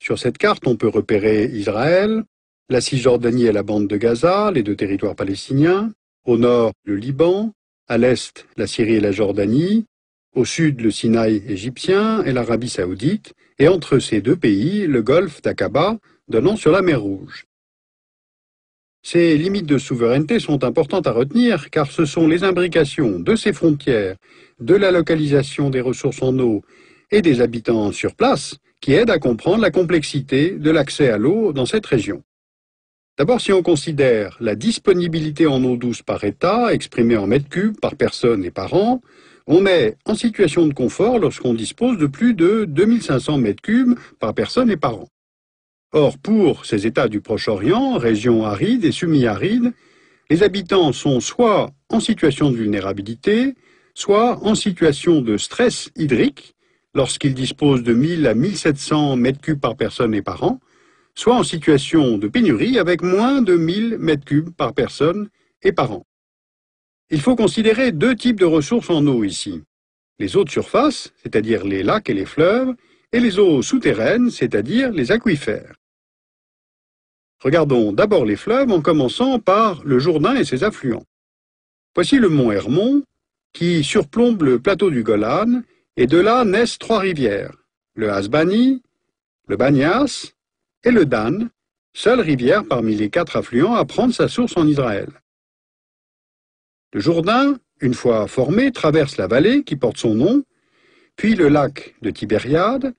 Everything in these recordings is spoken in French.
Sur cette carte, on peut repérer Israël, la Cisjordanie et la bande de Gaza, les deux territoires palestiniens, au nord le Liban, à l'est la Syrie et la Jordanie, au sud le Sinaï égyptien et l'Arabie saoudite, et entre ces deux pays le golfe d'Aqaba donnant sur la mer Rouge. Ces limites de souveraineté sont importantes à retenir car ce sont les imbrications de ces frontières, de la localisation des ressources en eau et des habitants sur place qui aident à comprendre la complexité de l'accès à l'eau dans cette région. D'abord, si on considère la disponibilité en eau douce par État, exprimée en mètres cubes par personne et par an, on est en situation de confort lorsqu'on dispose de plus de 2500 mètres cubes par personne et par an. Or, pour ces États du Proche-Orient, régions arides et semi-arides, les habitants sont soit en situation de vulnérabilité, soit en situation de stress hydrique, lorsqu'ils disposent de 1000 à 1700 mètres cubes par personne et par an, soit en situation de pénurie avec moins de 1000 mètres cubes par personne et par an. Il faut considérer deux types de ressources en eau ici. Les eaux de surface, c'est-à-dire les lacs et les fleuves, et les eaux souterraines, c'est-à-dire les aquifères. Regardons d'abord les fleuves en commençant par le Jourdain et ses affluents. Voici le mont Hermon qui surplombe le plateau du Golan et de là naissent trois rivières, le Hasbani, le Banias et le Dan, seule rivière parmi les quatre affluents à prendre sa source en Israël. Le Jourdain, une fois formé, traverse la vallée qui porte son nom, puis le lac de Tibériade,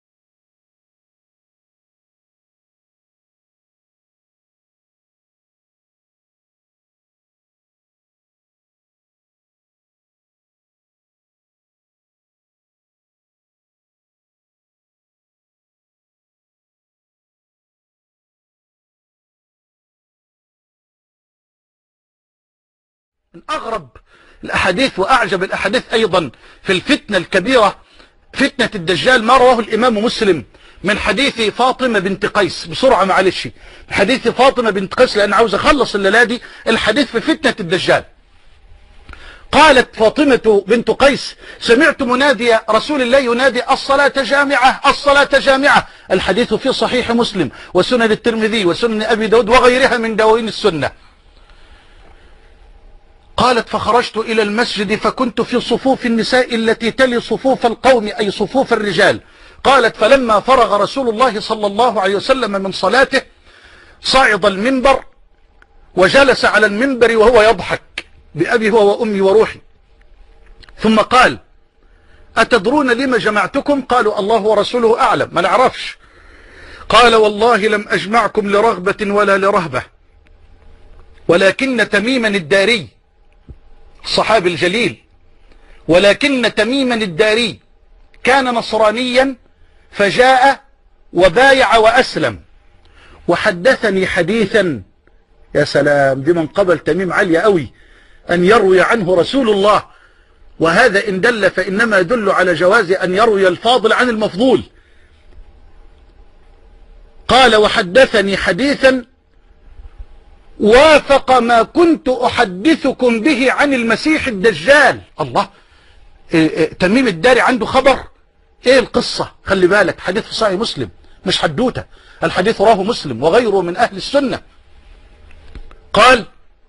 من أغرب الأحاديث وأعجب الأحاديث أيضا في الفتنة الكبيرة فتنة الدجال ما رواه الإمام مسلم من حديث فاطمة بنت قيس. بسرعة معلش، حديث فاطمة بنت قيس لأن عاوز أخلص الليلة دي الحديث في فتنة الدجال. قالت فاطمة بنت قيس: سمعت منادي رسول الله ينادي الصلاة جامعة الصلاة جامعة. الحديث في صحيح مسلم وسنن الترمذي وسنن أبي داود وغيرها من دواوين السنة. قالت: فخرجت إلى المسجد فكنت في صفوف النساء التي تلي صفوف القوم أي صفوف الرجال. قالت: فلما فرغ رسول الله صلى الله عليه وسلم من صلاته صعد المنبر وجلس على المنبر وهو يضحك بأبي هو وأمي وروحي، ثم قال: أتدرون لما جمعتكم؟ قالوا: الله ورسوله أعلم، ما نعرفش. قال: والله لم أجمعكم لرغبة ولا لرهبة، ولكن تميما الداري الصحابي الجليل، ولكن تميما الداري كان نصرانيا فجاء وبايع وأسلم وحدثني حديثا. يا سلام، دي من قبل تميم عالية قوي أن يروي عنه رسول الله، وهذا إن دل فإنما يدل على جواز أن يروي الفاضل عن المفضول. قال: وحدثني حديثا وافق ما كنت أحدثكم به عن المسيح الدجال. الله، تميم الداري عنده خبر. ايه القصة؟ خلي بالك، حديث في صحيح مسلم مش حدوته، الحديث رواه مسلم وغيره من أهل السنة. قال: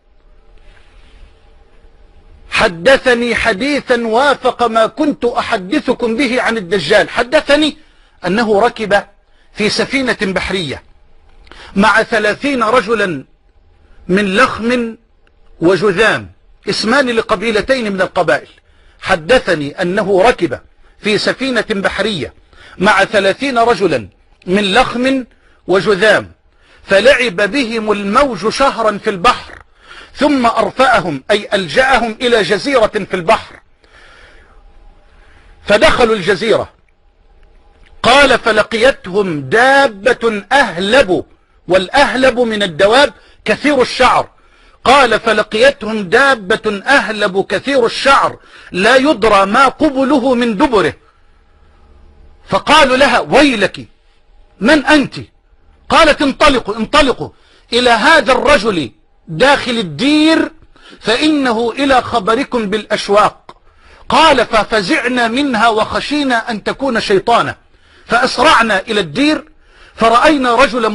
حدثني حديثا وافق ما كنت أحدثكم به عن الدجال. حدثني أنه ركب في سفينة بحرية مع 30 رجلا من لخم وجذام، اسمان لقبيلتين من القبائل. حدثني أنه ركب في سفينة بحرية مع 30 رجلا من لخم وجذام، فلعب بهم الموج شهرا في البحر، ثم أرفأهم أي ألجأهم إلى جزيرة في البحر، فدخلوا الجزيرة. قال: فلقيتهم دابة أهلب، والأهلب من الدواب كثير الشعر. قال: فلقيتهم دابة أهلب كثير الشعر لا يدرى ما قبله من دبره، فقالوا لها: ويلك، من أنت؟ قالت: انطلقوا انطلقوا إلى هذا الرجل داخل الدير فإنه إلى خبركم بالأشواق. قال: ففزعنا منها وخشينا أن تكون شيطانا، فأسرعنا إلى الدير فرأينا رجلا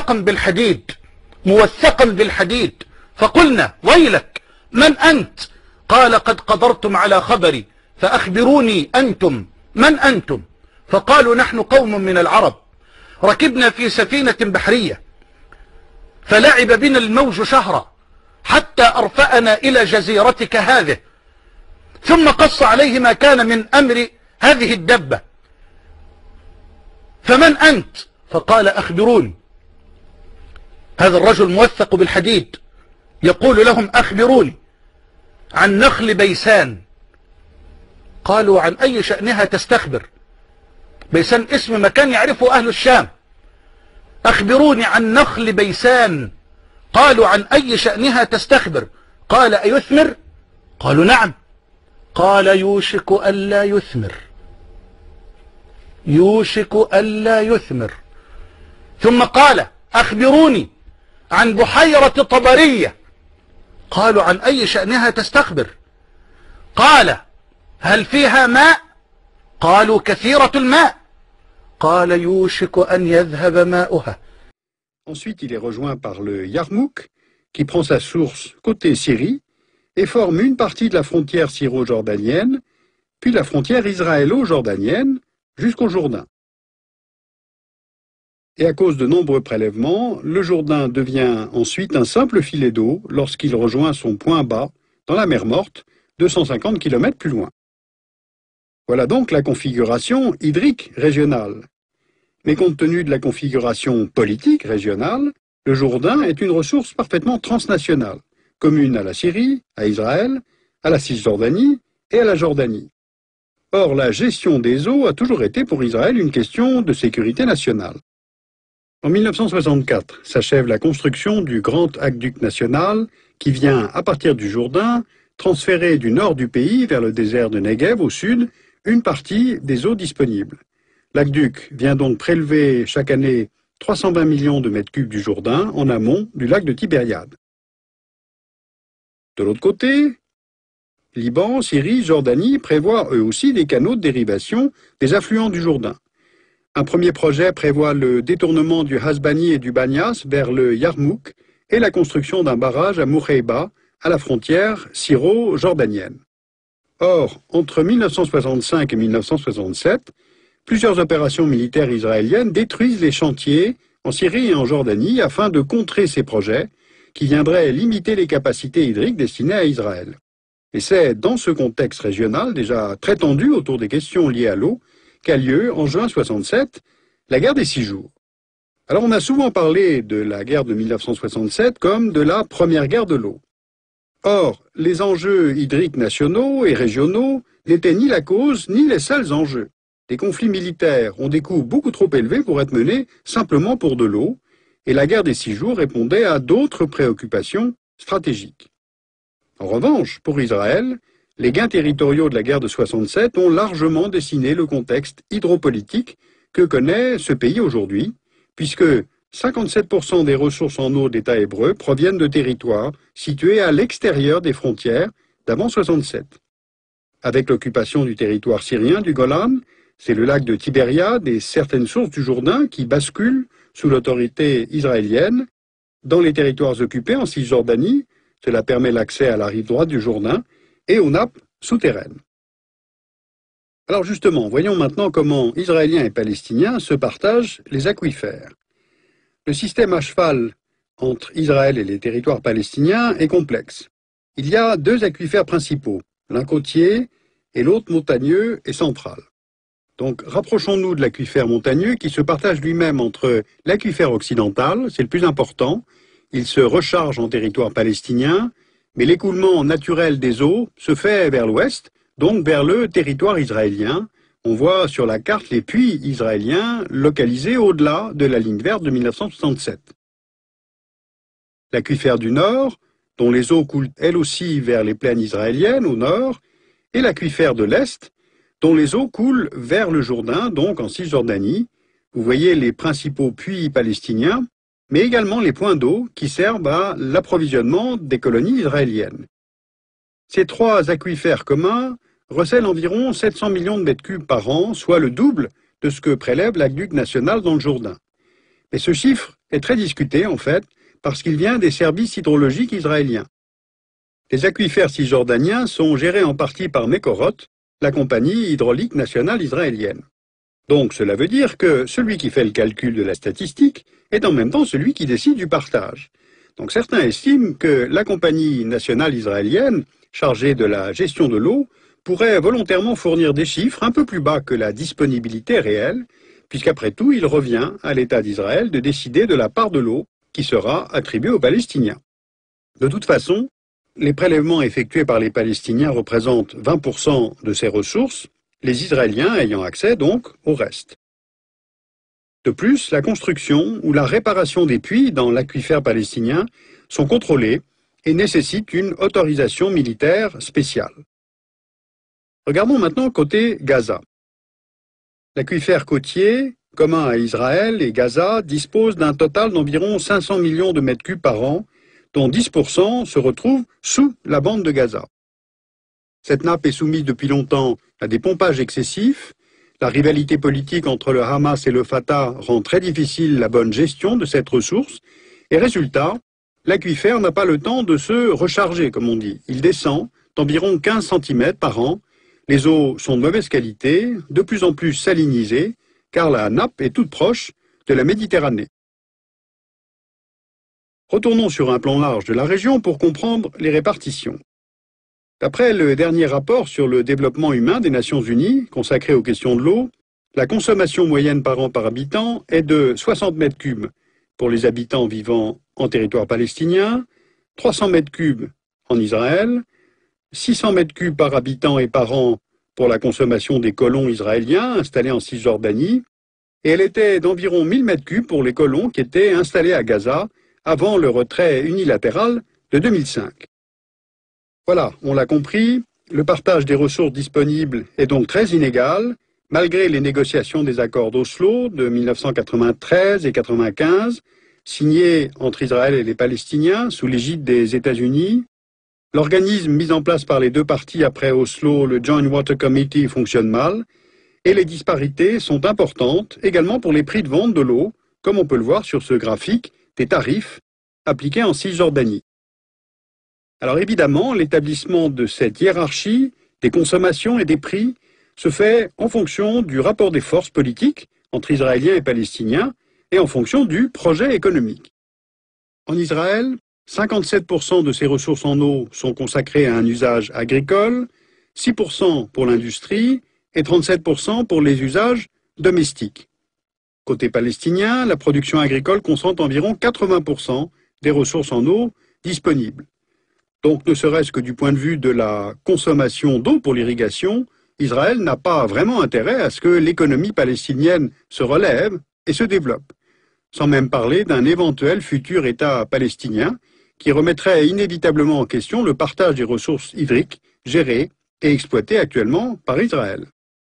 موثقا بالحديد فقلنا ويلك من أنت؟ قال قد قدرتم على خبري فأخبروني أنتم من أنتم؟ فقالوا نحن قوم من العرب ركبنا في سفينة بحرية فلعب بنا الموج شهرا حتى أرفأنا إلى جزيرتك هذه، ثم قص عليه ما كان من أمر هذه الدبة. فمن أنت؟ فقال أخبروني. هذا الرجل موثق بالحديد يقول لهم أخبروني عن نخل بيسان. قالوا عن أي شأنها تستخبر؟ بيسان اسم مكان يعرفه أهل الشام. أخبروني عن نخل بيسان. قالوا عن أي شأنها تستخبر؟ قال أيثمر؟ قالوا نعم. قال يوشك ألا يثمر، يوشك ألا يثمر. ثم قال أخبروني عن بحيرة طبرية. قالوا عن أي شأنها تستخبر؟ قال هل فيها ماء؟ قالوا كثيرة الماء. قال يوشك أن يذهب ماؤها. Ensuite, il est rejoint par le Yarmouk, qui prend sa source côté Syrie et forme une partie de la frontière syro-jordanienne, puis la frontière israélo-jordanienne jusqu'au Jourdain. Et à cause de nombreux prélèvements, le Jourdain devient ensuite un simple filet d'eau lorsqu'il rejoint son point bas dans la mer Morte, 250 km plus loin. Voilà donc la configuration hydrique régionale. Mais compte tenu de la configuration politique régionale, le Jourdain est une ressource parfaitement transnationale, commune à la Syrie, à Israël, à la Cisjordanie et à la Jordanie. Or, la gestion des eaux a toujours été pour Israël une question de sécurité nationale. En 1964 s'achève la construction du grand aqueduc national qui vient, à partir du Jourdain, transférer du nord du pays vers le désert de Negev au sud une partie des eaux disponibles. L'aqueduc vient donc prélever chaque année 320 millions de mètres cubes du Jourdain en amont du lac de Tibériade. De l'autre côté, Liban, Syrie, Jordanie prévoient eux aussi des canaux de dérivation des affluents du Jourdain. Un premier projet prévoit le détournement du Hasbani et du Banias vers le Yarmouk et la construction d'un barrage à Moukheiba, à la frontière syro-jordanienne. Or, entre 1965 et 1967, plusieurs opérations militaires israéliennes détruisent les chantiers en Syrie et en Jordanie afin de contrer ces projets qui viendraient limiter les capacités hydriques destinées à Israël. Et c'est dans ce contexte régional déjà très tendu autour des questions liées à l'eau qu'a lieu, en juin 67, la guerre des 6 jours. Alors on a souvent parlé de la guerre de 1967 comme de la première guerre de l'eau. Or, les enjeux hydriques nationaux et régionaux n'étaient ni la cause ni les seuls enjeux. Les conflits militaires ont des coûts beaucoup trop élevés pour être menés simplement pour de l'eau, et la guerre des 6 jours répondait à d'autres préoccupations stratégiques. En revanche, pour Israël, les gains territoriaux de la guerre de 67 ont largement dessiné le contexte hydropolitique que connaît ce pays aujourd'hui, puisque 57% des ressources en eau d'État hébreu proviennent de territoires situés à l'extérieur des frontières d'avant 67. Avec l'occupation du territoire syrien du Golan, c'est le lac de Tibériade et certaines sources du Jourdain qui basculent sous l'autorité israélienne dans les territoires occupés en Cisjordanie. Cela permet l'accès à la rive droite du Jourdain et aux nappes souterraines. Alors justement, voyons maintenant comment Israéliens et Palestiniens se partagent les aquifères. Le système à cheval entre Israël et les territoires palestiniens est complexe. Il y a 2 aquifères principaux, l'un côtier et l'autre montagneux et central. Donc rapprochons-nous de l'aquifère montagneux qui se partage lui-même entre l'aquifère occidental, c'est le plus important, il se recharge en territoire palestinien, mais l'écoulement naturel des eaux se fait vers l'ouest, donc vers le territoire israélien. On voit sur la carte les puits israéliens localisés au-delà de la ligne verte de 1967. L'aquifère du nord, dont les eaux coulent elles aussi vers les plaines israéliennes au nord, et l'aquifère de l'est, dont les eaux coulent vers le Jourdain, donc en Cisjordanie. Vous voyez les principaux puits palestiniens, mais également les points d'eau qui servent à l'approvisionnement des colonies israéliennes. Ces 3 aquifères communs recèlent environ 700 millions de mètres cubes par an, soit le double de ce que prélève l'aqueduc national dans le Jourdain. Mais ce chiffre est très discuté, en fait, parce qu'il vient des services hydrologiques israéliens. Les aquifères cisjordaniens sont gérés en partie par Mekorot, la compagnie hydraulique nationale israélienne. Donc cela veut dire que celui qui fait le calcul de la statistique est en même temps celui qui décide du partage. Donc certains estiment que la compagnie nationale israélienne, chargée de la gestion de l'eau, pourrait volontairement fournir des chiffres un peu plus bas que la disponibilité réelle, puisqu'après tout, il revient à l'État d'Israël de décider de la part de l'eau qui sera attribuée aux Palestiniens. De toute façon, les prélèvements effectués par les Palestiniens représentent 20% de ces ressources, les Israéliens ayant accès donc au reste. De plus, la construction ou la réparation des puits dans l'aquifère palestinien sont contrôlés et nécessitent une autorisation militaire spéciale. Regardons maintenant côté Gaza. L'aquifère côtier, commun à Israël et Gaza, dispose d'un total d'environ 500 millions de mètres cubes par an, dont 10% se retrouvent sous la bande de Gaza. Cette nappe est soumise depuis longtemps à des pompages excessifs. La rivalité politique entre le Hamas et le Fatah rend très difficile la bonne gestion de cette ressource. Et résultat, l'aquifère n'a pas le temps de se recharger, comme on dit. Il descend d'environ 15 cm par an. Les eaux sont de mauvaise qualité, de plus en plus salinisées, car la nappe est toute proche de la Méditerranée. Retournons sur un plan large de la région pour comprendre les répartitions. D'après le dernier rapport sur le développement humain des Nations Unies, consacré aux questions de l'eau, la consommation moyenne par an par habitant est de 60 mètres cubes pour les habitants vivant en territoire palestinien, 300 mètres cubes en Israël, 600 mètres cubes par habitant et par an pour la consommation des colons israéliens installés en Cisjordanie, et elle était d'environ 1000 mètres cubes pour les colons qui étaient installés à Gaza avant le retrait unilatéral de 2005. Voilà, on l'a compris, le partage des ressources disponibles est donc très inégal, malgré les négociations des accords d'Oslo de 1993 et 1995, signés entre Israël et les Palestiniens sous l'égide des États-Unis. L'organisme mis en place par les deux parties après Oslo, le Joint Water Committee, fonctionne mal, et les disparités sont importantes également pour les prix de vente de l'eau, comme on peut le voir sur ce graphique des tarifs appliqués en Cisjordanie. Alors évidemment, l'établissement de cette hiérarchie des consommations et des prix se fait en fonction du rapport des forces politiques entre Israéliens et Palestiniens et en fonction du projet économique. En Israël, 57% de ses ressources en eau sont consacrées à un usage agricole, 6% pour l'industrie et 37% pour les usages domestiques. Côté palestinien, la production agricole concentre environ 80% des ressources en eau disponibles. Donc, ne serait-ce que du point de vue de la consommation d'eau pour l'irrigation, Israël n'a pas vraiment intérêt à ce que l'économie palestinienne se relève et se développe, sans même parler d'un éventuel futur État palestinien qui remettrait inévitablement en question le partage des ressources hydriques gérées et exploitées actuellement par Israël.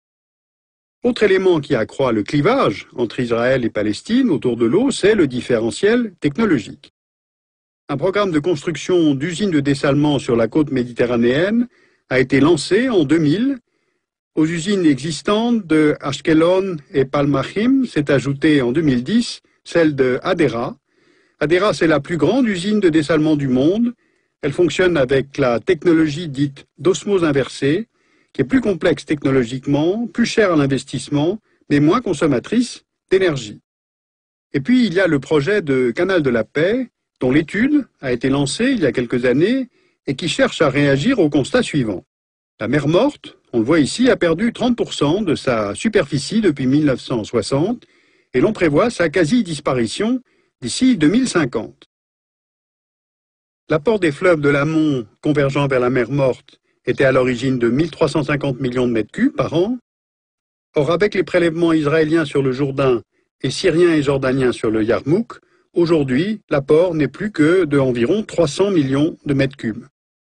Autre élément qui accroît le clivage entre Israël et Palestine autour de l'eau, c'est le différentiel technologique. Un programme de construction d'usines de dessalement sur la côte méditerranéenne a été lancé en 2000. Aux usines existantes de Ashkelon et Palmachim s'est ajoutée en 2010 celle de Hadera. Hadera, c'est la plus grande usine de dessalement du monde. Elle fonctionne avec la technologie dite d'osmose inversée, qui est plus complexe technologiquement, plus chère à l'investissement, mais moins consommatrice d'énergie. Et puis, il y a le projet de Canal de la Paix, dont l'étude a été lancée il y a quelques années et qui cherche à réagir au constat suivant. La mer Morte, on le voit ici, a perdu 30% de sa superficie depuis 1960 et l'on prévoit sa quasi-disparition d'ici 2050. L'apport des fleuves de l'amont convergeant vers la mer Morte était à l'origine de 1350 millions de mètres cubes par an. Or, avec les prélèvements israéliens sur le Jourdain et syriens et jordaniens sur le Yarmouk, aujourd'hui, l'apport n'est plus que de environ 300 millions de mètres cubes.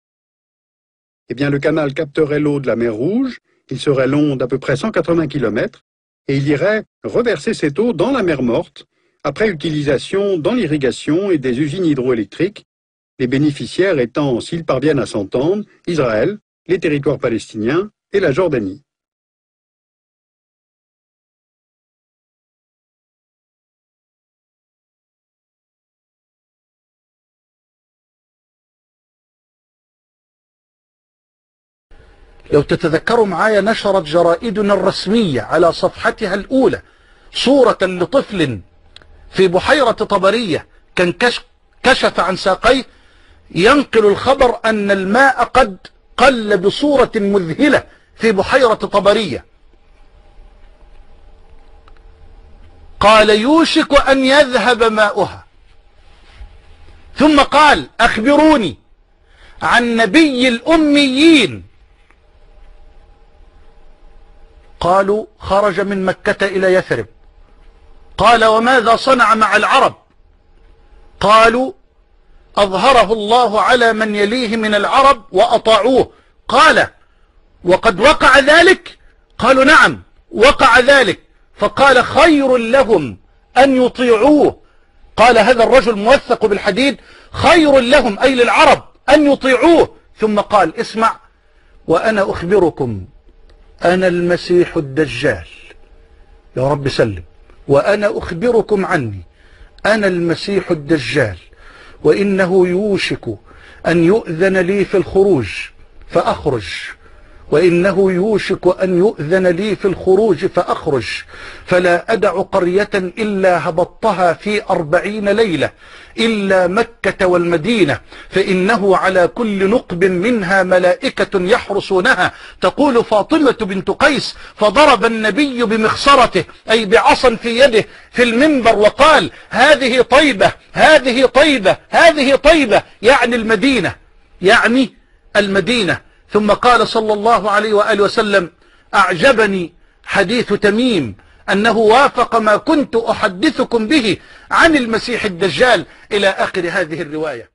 Eh bien, le canal capterait l'eau de la mer Rouge, il serait long d'à peu près 180 km, et il irait reverser cette eau dans la mer Morte, après utilisation dans l'irrigation et des usines hydroélectriques, les bénéficiaires étant, s'ils parviennent à s'entendre, Israël, les territoires palestiniens et la Jordanie. لو تتذكروا معايا نشرت جرائدنا الرسمية على صفحتها الأولى صورة لطفل في بحيرة طبرية كان كشف عن ساقيه، ينقل الخبر أن الماء قد قل بصورة مذهلة في بحيرة طبرية. قال يوشك أن يذهب ماؤها، ثم قال أخبروني عن نبي الأميين. قالوا خرج من مكة إلى يثرب. قال وماذا صنع مع العرب؟ قالوا أظهره الله على من يليه من العرب وأطاعوه. قال وقد وقع ذلك؟ قالوا نعم وقع ذلك. فقال خير لهم أن يطيعوه. قال هذا الرجل موثق بالحديد، خير لهم أي للعرب أن يطيعوه. ثم قال اسمع، وأنا أخبركم أنا المسيح الدجال. يا رب سلم. وأنا أخبركم عني أنا المسيح الدجال، وإنه يوشك أن يؤذن لي في الخروج فأخرج، وإنه يوشك أن يؤذن لي في الخروج فأخرج، فلا أدع قرية إلا هبطتها في 40 ليلة إلا مكة والمدينة، فإنه على كل نقب منها ملائكة يحرسونها. تقول فاطمة بنت قيس فضرب النبي بمخصرته أي بعصا في يده في المنبر وقال هذه طيبة هذه طيبة هذه طيبة، يعني المدينة، يعني المدينة. ثم قال صلى الله عليه وآله وسلم أعجبني حديث تميم أنه وافق ما كنت أحدثكم به عن المسيح الدجال إلى آخر هذه الرواية.